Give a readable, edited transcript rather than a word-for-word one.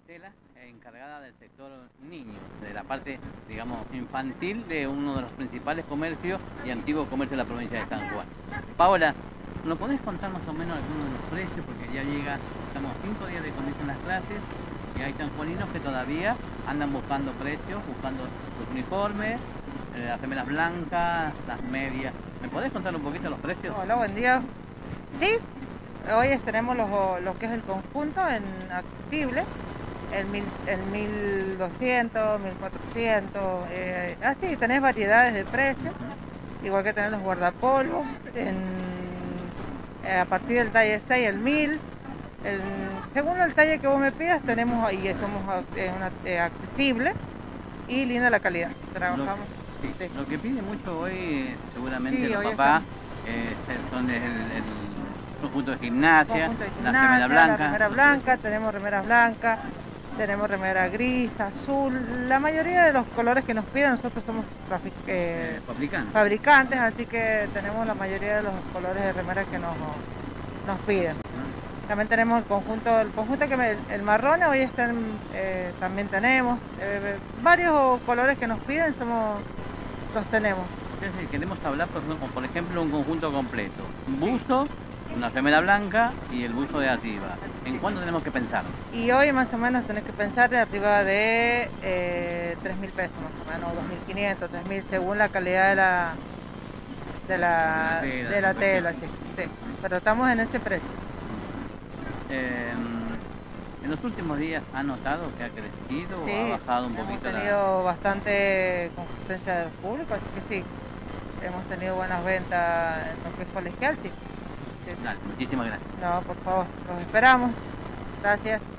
Estela, encargada del sector niños, de la parte, digamos, infantil de uno de los principales comercios y antiguos comercios de la provincia de San Juan. Paola, ¿nos podés contar más o menos algunos de los precios? Porque ya llega, estamos 5 días de que comienzan las clases y hay sanjuaninos que todavía andan buscando precios, buscando sus uniformes, las remeras blancas, las medias. ¿Me podés contar un poquito los precios? Hola, buen día. Sí, hoy tenemos lo que es el conjunto en accesible, el 1200, 1400, así tenés variedades de precios, igual que tenés los guardapolvos, a partir del talle 6 el 1000, según el talle que vos me pidas tenemos ahí, somos accesible y linda la calidad, trabajamos. Sí, lo que pide mucho hoy, seguramente Sí, los hoy papás, son el conjunto de gimnasia, la remera la blanca. remera blanca, tenemos remeras blancas, tenemos remera gris, azul, la mayoría de los colores que nos piden, nosotros somos fabricantes, así que tenemos la mayoría de los colores de remera que nos piden. También tenemos el conjunto el marrón, hoy también tenemos varios colores que nos piden, los tenemos. Entonces, queremos hablar, por ejemplo, un conjunto completo, un buzo, una remera blanca y el buzo de arriba. ¿En cuánto tenemos que pensar? Y hoy más o menos tenés que pensar arriba de 3.000 pesos más o menos, 2.500, 3.000, según la calidad de la tela, sí. Pero estamos en ese precio. En los últimos días, ¿ha notado que ha crecido o ha bajado un poquito? Hemos tenido bastante concurrencia del público, así que sí, hemos tenido buenas ventas en lo que es colegial, sí. Dale, muchísimas gracias. No, por favor, los esperamos. Gracias.